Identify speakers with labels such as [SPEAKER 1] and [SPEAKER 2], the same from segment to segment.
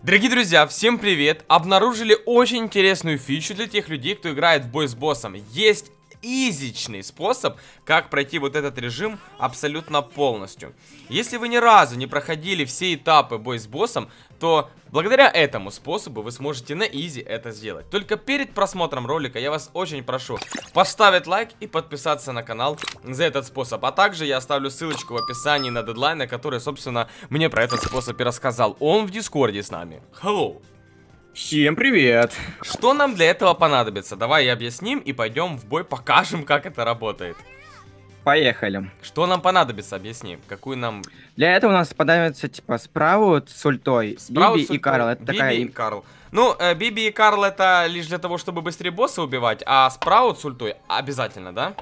[SPEAKER 1] Дорогие друзья, всем привет! Обнаружили очень интересную фичу для тех людей, кто играет в бой с боссом. Есть изичный способ, как пройти вот этот режим абсолютно полностью. Если вы ни разу не проходили все этапы бой с боссом, то благодаря этому способу вы сможете на изи это сделать. Только перед просмотром ролика я вас очень прошу поставить лайк и подписаться на канал за этот способ. А также я оставлю ссылочку в описании на Дедлайна, который, собственно, мне про этот способ и рассказал. Он в Дискорде с нами. Hello!
[SPEAKER 2] Всем привет!
[SPEAKER 1] Что нам для этого понадобится? Давай объясним и пойдем в бой, покажем, как это работает.
[SPEAKER 2] Поехали.
[SPEAKER 1] Что нам понадобится? Объясни. Какую нам...
[SPEAKER 2] Для этого у нас понадобится, типа, Спраут с ультой, Биби и Карл. Это
[SPEAKER 1] Биби
[SPEAKER 2] такая...
[SPEAKER 1] и Карл. Ну, Биби и Карл это лишь для того, чтобы быстрее босса убивать, а Спраут с ультой обязательно, да?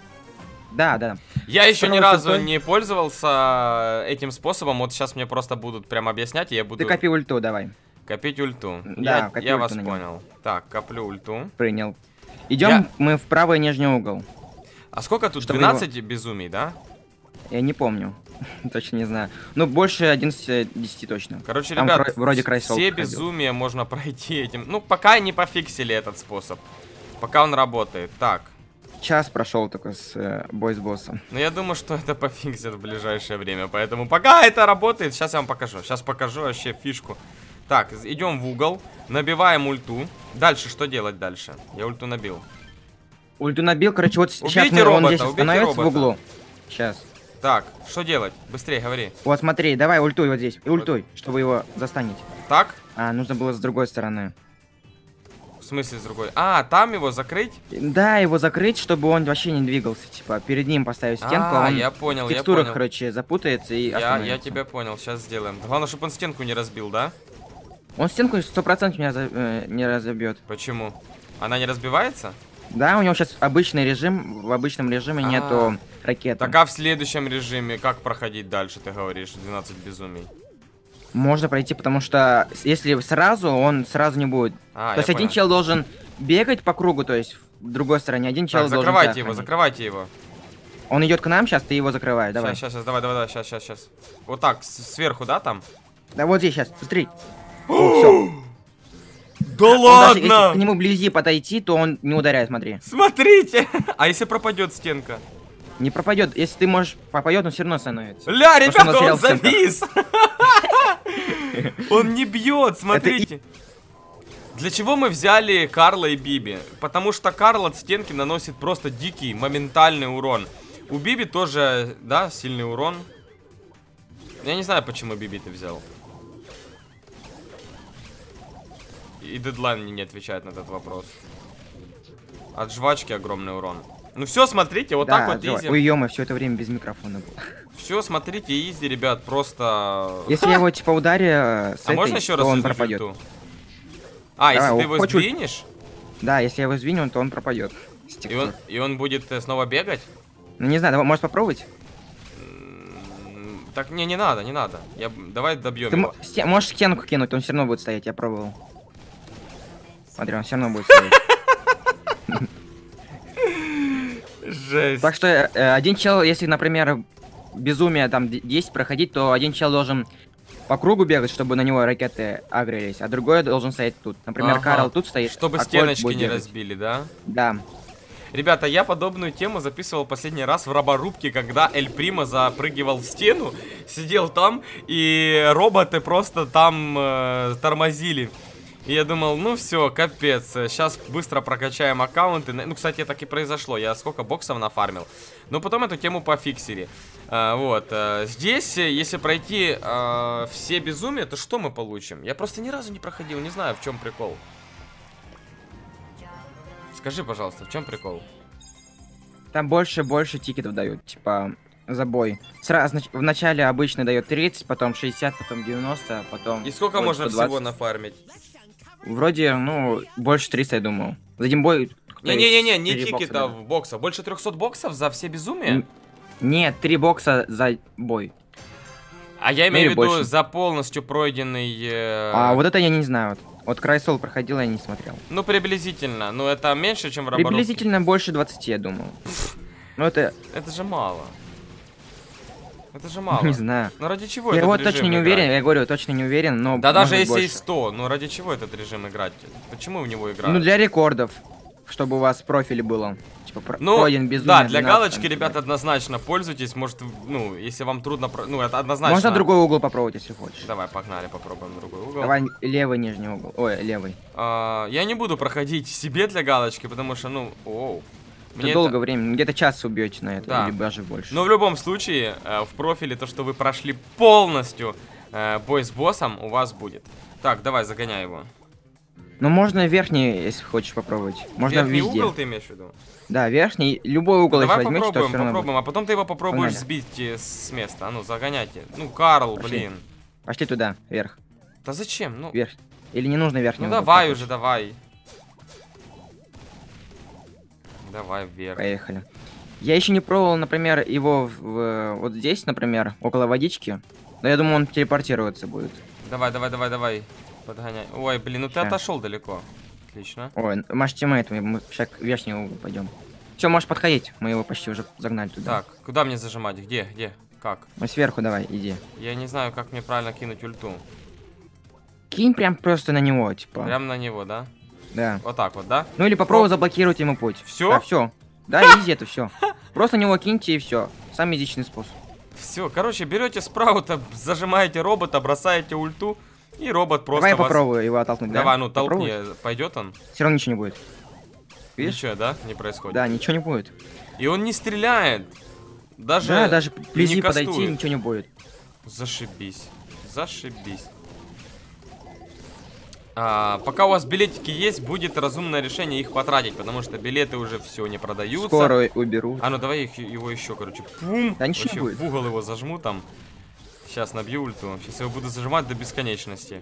[SPEAKER 2] Да, да.
[SPEAKER 1] Я еще ни
[SPEAKER 2] Спраут
[SPEAKER 1] разу
[SPEAKER 2] с ультой.
[SPEAKER 1] не пользовался этим способом, вот сейчас мне просто будут прям объяснять, и я буду...
[SPEAKER 2] Ты копи ульту, давай.
[SPEAKER 1] Копить ульту.
[SPEAKER 2] Да, копи
[SPEAKER 1] я
[SPEAKER 2] ульту
[SPEAKER 1] вас
[SPEAKER 2] на него.
[SPEAKER 1] понял. Так, коплю ульту.
[SPEAKER 2] Принял. Идем мы в правый нижний угол.
[SPEAKER 1] А сколько тут?
[SPEAKER 2] Чтобы
[SPEAKER 1] 12 безумий, да?
[SPEAKER 2] Я не помню. Точно не знаю. Ну, больше 11-10 точно.
[SPEAKER 1] Короче,
[SPEAKER 2] Там
[SPEAKER 1] ребят,
[SPEAKER 2] вроде Крайсол
[SPEAKER 1] все
[SPEAKER 2] проходил.
[SPEAKER 1] безумия можно пройти этим. Ну, пока не пофиксили этот способ. Пока он работает. Так.
[SPEAKER 2] Час прошел только с бой с боссом.
[SPEAKER 1] Но я думаю, что это пофиксят в ближайшее время. Поэтому пока это работает, сейчас я вам покажу. Сейчас покажу вообще фишку. Так, идем в угол. Набиваем ульту. Дальше что делать дальше? Я ульту набил.
[SPEAKER 2] Ульту набил, короче, вот сейчас
[SPEAKER 1] Убейте
[SPEAKER 2] он
[SPEAKER 1] робота,
[SPEAKER 2] здесь
[SPEAKER 1] убейте
[SPEAKER 2] становится в
[SPEAKER 1] робота.
[SPEAKER 2] углу. Сейчас.
[SPEAKER 1] Так, что делать? Быстрее говори.
[SPEAKER 2] Вот смотри, давай ультуй вот здесь. И ультуй, чтобы его застанить.
[SPEAKER 1] Так?
[SPEAKER 2] А, нужно было с другой стороны.
[SPEAKER 1] В смысле с другой? А, там его закрыть?
[SPEAKER 2] Да, его закрыть, чтобы он вообще не двигался. Типа, перед ним поставить стенку, а он
[SPEAKER 1] я понял,
[SPEAKER 2] в
[SPEAKER 1] я
[SPEAKER 2] текстурах,
[SPEAKER 1] понял.
[SPEAKER 2] короче, запутается и
[SPEAKER 1] Я
[SPEAKER 2] остановится.
[SPEAKER 1] тебя понял, сейчас сделаем. Главное, чтобы он стенку не разбил, да?
[SPEAKER 2] Он стенку 100% не разобьет.
[SPEAKER 1] Почему? Она не разбивается?
[SPEAKER 2] Да, у него сейчас обычный режим, в обычном режиме нету ракеты.
[SPEAKER 1] Так а в следующем режиме как проходить дальше, ты говоришь, 12 безумий?
[SPEAKER 2] Можно пройти, потому что если сразу, он сразу не будет.
[SPEAKER 1] А,
[SPEAKER 2] То есть
[SPEAKER 1] я
[SPEAKER 2] один
[SPEAKER 1] понял.
[SPEAKER 2] чел должен бегать по кругу, то есть в другой стороне, один чел
[SPEAKER 1] Так,
[SPEAKER 2] должен
[SPEAKER 1] закрывайте
[SPEAKER 2] тебя
[SPEAKER 1] его,
[SPEAKER 2] охранять.
[SPEAKER 1] закрывайте его.
[SPEAKER 2] Он идет к нам, сейчас ты его закрывай, давай.
[SPEAKER 1] Сейчас, давай, сейчас. Вот так, сверху, да, там?
[SPEAKER 2] Да вот здесь сейчас, смотри. Все.
[SPEAKER 1] Да
[SPEAKER 2] Даже если к нему вблизи подойти, то он не ударяет, смотри.
[SPEAKER 1] Смотрите! А если пропадет стенка?
[SPEAKER 2] Не пропадет. Если ты можешь попадет, он все равно становится.
[SPEAKER 1] Ля,
[SPEAKER 2] Потому что
[SPEAKER 1] ребята,
[SPEAKER 2] он
[SPEAKER 1] он
[SPEAKER 2] застрял в
[SPEAKER 1] завис! Он не бьет, смотрите. Для чего мы взяли Карла и Биби? Потому что Карл от стенки наносит просто дикий, моментальный урон. У Биби тоже, да, сильный урон. Я не знаю, почему Биби ты взял. И Дедлайн мне не отвечает на этот вопрос. От жвачки огромный урон. Ну все, смотрите, вот так вот изи.
[SPEAKER 2] Ой, ё-моё, все это время без микрофона был.
[SPEAKER 1] Все, смотрите, изи, ребят, просто...
[SPEAKER 2] Если я его типа ударю с
[SPEAKER 1] А можно еще раз
[SPEAKER 2] он
[SPEAKER 1] изучить
[SPEAKER 2] пропадет.
[SPEAKER 1] ульту? А, если
[SPEAKER 2] Давай,
[SPEAKER 1] ты его
[SPEAKER 2] хоть
[SPEAKER 1] сдвинешь,
[SPEAKER 2] Да, если я его сдвину, то он пропадет.
[SPEAKER 1] и он будет снова бегать?
[SPEAKER 2] Ну не знаю, давай, можешь попробовать?
[SPEAKER 1] Так, не надо, не надо. Давай добьем
[SPEAKER 2] Ты
[SPEAKER 1] его.
[SPEAKER 2] можешь стенку кинуть, он все равно будет стоять, я пробовал. Смотри, он все равно будет стоять.
[SPEAKER 1] Жесть.
[SPEAKER 2] Так что один чел, если, например, безумие там 10 проходить, то один чел должен по кругу бегать, чтобы на него ракеты агрелись, а другой должен стоять тут. Например,
[SPEAKER 1] Ага.
[SPEAKER 2] Карл тут стоит,
[SPEAKER 1] Чтобы
[SPEAKER 2] а Кольт
[SPEAKER 1] стеночки
[SPEAKER 2] будет
[SPEAKER 1] не
[SPEAKER 2] бегать.
[SPEAKER 1] разбили, да?
[SPEAKER 2] Да.
[SPEAKER 1] Ребята, я подобную тему записывал последний раз в роборубке, когда Эль Примо запрыгивал в стену, сидел там, и роботы просто там тормозили. И я думал, ну все, капец, сейчас быстро прокачаем аккаунты. Ну, кстати, так и произошло, я сколько боксов нафармил. Но потом эту тему пофиксили. Здесь, если пройти все безумия, то что мы получим? Я просто ни разу не проходил, не знаю, в чем прикол. Скажи, пожалуйста, в чем прикол?
[SPEAKER 2] Там больше тикетов дают, типа, за бой. В начале обычно дает 30, потом 60, потом 90, потом...
[SPEAKER 1] И сколько
[SPEAKER 2] вроде
[SPEAKER 1] можно
[SPEAKER 2] 120.
[SPEAKER 1] всего нафармить?
[SPEAKER 2] Вроде, ну, больше 300, я думаю. За один бой...
[SPEAKER 1] Не-не-не, не
[SPEAKER 2] 4 бокса
[SPEAKER 1] тикетов
[SPEAKER 2] дают.
[SPEAKER 1] бокса. Больше 300 боксов за все безумия?
[SPEAKER 2] Нет, 3 бокса за бой.
[SPEAKER 1] А я имею в виду
[SPEAKER 2] больше.
[SPEAKER 1] за полностью пройденный...
[SPEAKER 2] А вот это я не знаю. Вот Крайсол проходил, я не смотрел.
[SPEAKER 1] Ну, приблизительно. Ну, это меньше, чем в роборубке.
[SPEAKER 2] Приблизительно больше 20, я думаю. Ну это...
[SPEAKER 1] Это же мало. Это же мало.
[SPEAKER 2] Не знаю.
[SPEAKER 1] Ну ради чего
[SPEAKER 2] Я
[SPEAKER 1] этот
[SPEAKER 2] вот
[SPEAKER 1] режим
[SPEAKER 2] точно не
[SPEAKER 1] играть?
[SPEAKER 2] уверен, я говорю, точно не уверен, но...
[SPEAKER 1] Да даже
[SPEAKER 2] может
[SPEAKER 1] если и
[SPEAKER 2] больше.
[SPEAKER 1] 100, ну ради чего этот режим играть? Почему в него играют?
[SPEAKER 2] Ну, для рекордов, чтобы у вас профиль было. Типа,
[SPEAKER 1] Ну,
[SPEAKER 2] пройден безумие
[SPEAKER 1] да, для
[SPEAKER 2] 12,
[SPEAKER 1] галочки,
[SPEAKER 2] там,
[SPEAKER 1] ребят,
[SPEAKER 2] типа.
[SPEAKER 1] однозначно пользуйтесь. Может, ну, если вам трудно... Ну, это однозначно...
[SPEAKER 2] Можно другой угол попробовать, если хочешь.
[SPEAKER 1] Давай, погнали, попробуем другой угол.
[SPEAKER 2] Давай левый нижний угол. Ой, левый.
[SPEAKER 1] Я не буду проходить себе для галочки, потому что, ну, оу.
[SPEAKER 2] Это долго времени, где-то час убьете на это,
[SPEAKER 1] Да.
[SPEAKER 2] или даже больше.
[SPEAKER 1] Но в любом случае, в профиле то, что вы прошли полностью бой с боссом, у вас будет. Так, давай, загоняй его.
[SPEAKER 2] Ну, можно верхний, если хочешь попробовать. Можно
[SPEAKER 1] Верхний
[SPEAKER 2] везде.
[SPEAKER 1] угол ты имеешь в виду?
[SPEAKER 2] Да, верхний, любой угол,
[SPEAKER 1] Давай
[SPEAKER 2] если возьмете, то
[SPEAKER 1] попробуем,
[SPEAKER 2] все равно
[SPEAKER 1] попробуем, а потом ты его попробуешь
[SPEAKER 2] Погнали.
[SPEAKER 1] сбить с места. А ну, загоняйте. Ну, Карл,
[SPEAKER 2] Пошли.
[SPEAKER 1] блин.
[SPEAKER 2] будет. Пошли туда, вверх.
[SPEAKER 1] Да зачем? Ну,
[SPEAKER 2] Вверх. Или не нужно верхний
[SPEAKER 1] ну
[SPEAKER 2] угол,
[SPEAKER 1] давай
[SPEAKER 2] как
[SPEAKER 1] уже,
[SPEAKER 2] хочешь.
[SPEAKER 1] давай. Давай вверх.
[SPEAKER 2] Поехали. Я еще не пробовал, например, его вот здесь, например, около водички. Но я думаю, он телепортироваться будет.
[SPEAKER 1] Давай, давай, давай, давай. Подгоняй. Ой, блин, ну ты
[SPEAKER 2] Ща.
[SPEAKER 1] отошел далеко. Отлично.
[SPEAKER 2] Ой, наш тиммейт, мы сейчас к верхнему углу пойдем. Все, можешь подходить. Мы его почти уже загнали туда.
[SPEAKER 1] Так, куда мне зажимать? Где? Где? Как?
[SPEAKER 2] Мы сверху давай, иди.
[SPEAKER 1] Я не знаю, как мне правильно кинуть ульту.
[SPEAKER 2] Кинь прям просто на него, типа.
[SPEAKER 1] Прям на него, да?
[SPEAKER 2] Да.
[SPEAKER 1] Вот так вот, да?
[SPEAKER 2] Ну или попробуй заблокировать ему путь.
[SPEAKER 1] Всё?
[SPEAKER 2] Да, все. Да, изи это все. Просто на него киньте и все. Самый изичный способ.
[SPEAKER 1] Все, короче, берете спраута, зажимаете робота, бросаете ульту, и робот просто
[SPEAKER 2] Давай я
[SPEAKER 1] вас...
[SPEAKER 2] попробую его оттолкнуть.
[SPEAKER 1] Давай, ну толкни,
[SPEAKER 2] Попробуй.
[SPEAKER 1] пойдет он?
[SPEAKER 2] Все равно ничего не будет. Видишь?
[SPEAKER 1] Ничего, да? Не происходит.
[SPEAKER 2] Да, ничего не будет.
[SPEAKER 1] И он не стреляет. Даже,
[SPEAKER 2] Да, даже
[SPEAKER 1] не
[SPEAKER 2] вблизи подойти,
[SPEAKER 1] кастует.
[SPEAKER 2] ничего не будет.
[SPEAKER 1] Зашибись. Зашибись. Пока у вас билетики есть, будет разумное решение их потратить, потому что билеты уже все не продаются.
[SPEAKER 2] Скоро уберу.
[SPEAKER 1] А ну давай его еще, короче, пум.
[SPEAKER 2] Да ничего не
[SPEAKER 1] Вообще
[SPEAKER 2] будет.
[SPEAKER 1] в угол его зажму там. Сейчас набью ульту. Сейчас его буду зажимать до бесконечности.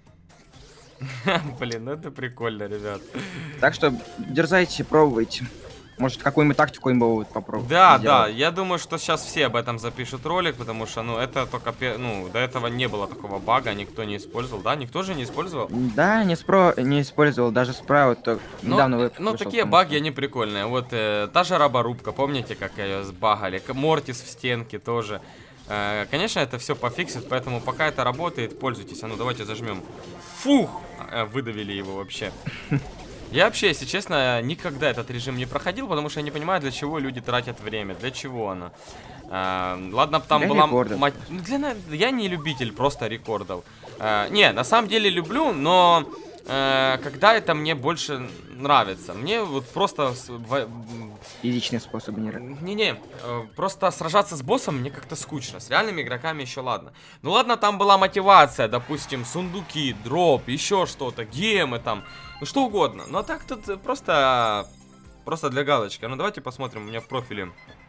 [SPEAKER 1] Блин, ну это прикольно, ребят.
[SPEAKER 2] Так что дерзайте, пробуйте. Может, какую-нибудь тактику имбовую попробовать.
[SPEAKER 1] Да,
[SPEAKER 2] сделать.
[SPEAKER 1] да, я думаю, что сейчас все об этом запишут ролик, потому что, ну, это только, ну, до этого не было такого бага, никто не использовал, да? Никто же не использовал?
[SPEAKER 2] Да, не использовал, даже спраут недавно
[SPEAKER 1] Ну,
[SPEAKER 2] вышел,
[SPEAKER 1] такие
[SPEAKER 2] потому
[SPEAKER 1] баги,
[SPEAKER 2] что-
[SPEAKER 1] они прикольные. Вот та же раборубка, помните, как ее сбагали? Мортис в стенке тоже. Конечно, это все пофиксит, поэтому пока это работает, пользуйтесь. А ну, давайте зажмем. Фух! Выдавили его вообще. Я вообще, если честно, никогда этот режим не проходил, потому что я не понимаю, для чего люди тратят время, для чего оно. Ладно, б там
[SPEAKER 2] Для
[SPEAKER 1] была...
[SPEAKER 2] рекордов.
[SPEAKER 1] Я не любитель просто рекордов. Не, на самом деле люблю, но когда это мне больше нравится. Мне вот просто...
[SPEAKER 2] Физичные способы не...
[SPEAKER 1] Не-не, просто сражаться с боссом мне как-то скучно. С реальными игроками еще ладно. Ну ладно, там была мотивация, допустим, сундуки, дроп, еще что-то, гемы там, ну что угодно. Но так тут просто для галочки. Ну давайте посмотрим, у меня в профиле.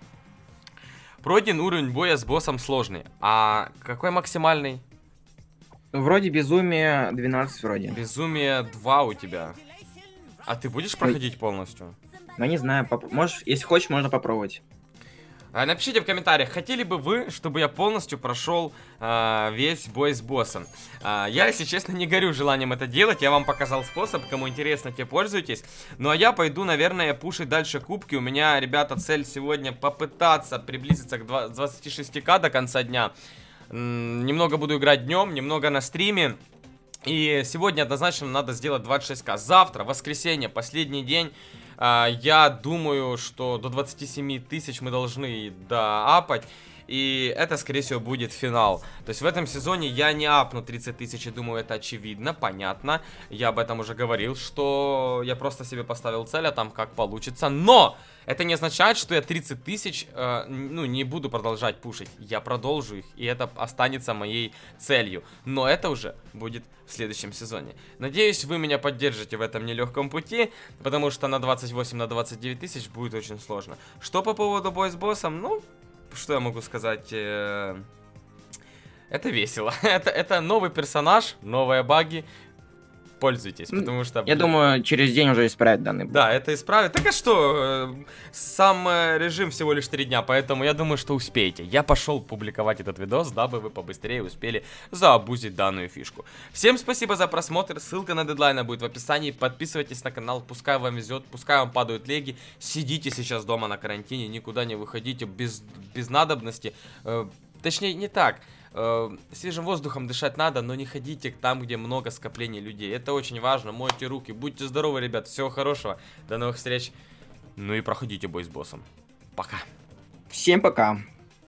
[SPEAKER 1] Пройден уровень боя с боссом сложный. А какой максимальный?
[SPEAKER 2] Вроде безумие 12 вроде.
[SPEAKER 1] Безумие 2 у тебя. А ты будешь проходить полностью?
[SPEAKER 2] Но не знаю, можешь, если хочешь, можно попробовать.
[SPEAKER 1] Напишите в комментариях, хотели бы вы, чтобы я полностью прошел весь бой с боссом. Я, если честно, не горю желанием это делать. Я вам показал способ, кому интересно, те пользуйтесь. Ну а я пойду, наверное, пушить дальше кубки. У меня, ребята, цель сегодня попытаться приблизиться к 26к до конца дня. Немного буду играть днем, немного на стриме. И сегодня однозначно надо сделать 26к. Завтра, воскресенье, последний день. Я думаю, что до 27 тысяч мы должны доапать. И это, скорее всего, будет финал. То есть в этом сезоне я не апну 30 тысяч. Я думаю, это очевидно, понятно. Я об этом уже говорил, что я просто себе поставил цель, а там как получится. Но это не означает, что я 30 тысяч, ну, не буду продолжать пушить. Я продолжу их, и это останется моей целью. Но это уже будет в следующем сезоне. Надеюсь, вы меня поддержите в этом нелегком пути, потому что на 28, на 29 тысяч будет очень сложно. Что по поводу боя с боссом? Ну, что я могу сказать? Это весело. это новый персонаж, новые баги. Пользуйтесь, потому что...
[SPEAKER 2] Я думаю, через день уже исправят данный баг.
[SPEAKER 1] Да, это исправит. Так а что? Сам режим всего лишь 3 дня, поэтому я думаю, что успеете. Я пошел публиковать этот видос, дабы вы побыстрее успели заабузить данную фишку. Всем спасибо за просмотр. Ссылка на дедлайна будет в описании. Подписывайтесь на канал, пускай вам везет, пускай вам падают леги. Сидите сейчас дома на карантине, никуда не выходите без надобности. точнее, не так. Свежим воздухом дышать надо, но не ходите там, где много скоплений людей. Это очень важно. Мойте руки. Будьте здоровы, ребят. Всего хорошего. До новых встреч. Ну и проходите бой с боссом. Пока.
[SPEAKER 2] Всем пока.